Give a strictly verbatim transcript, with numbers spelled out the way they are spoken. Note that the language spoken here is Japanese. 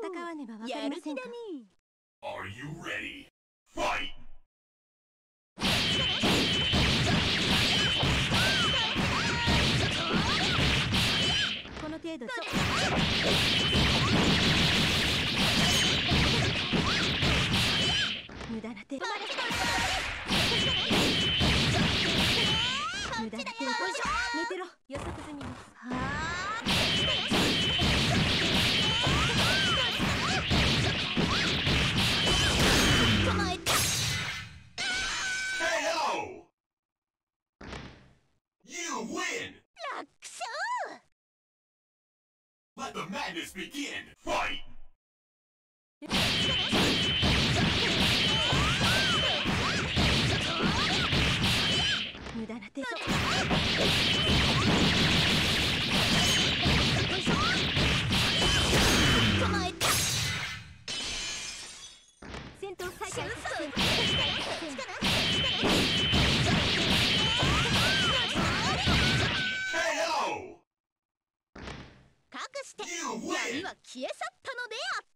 わねばわかりませんか。 Are you ready? Fight! この程度で無駄な手無駄な手寝てろ。予測済みです。はあ You win! Let the madness begin! Fight! 無駄な手戦闘再開。かくして闇は消え去ったのであった。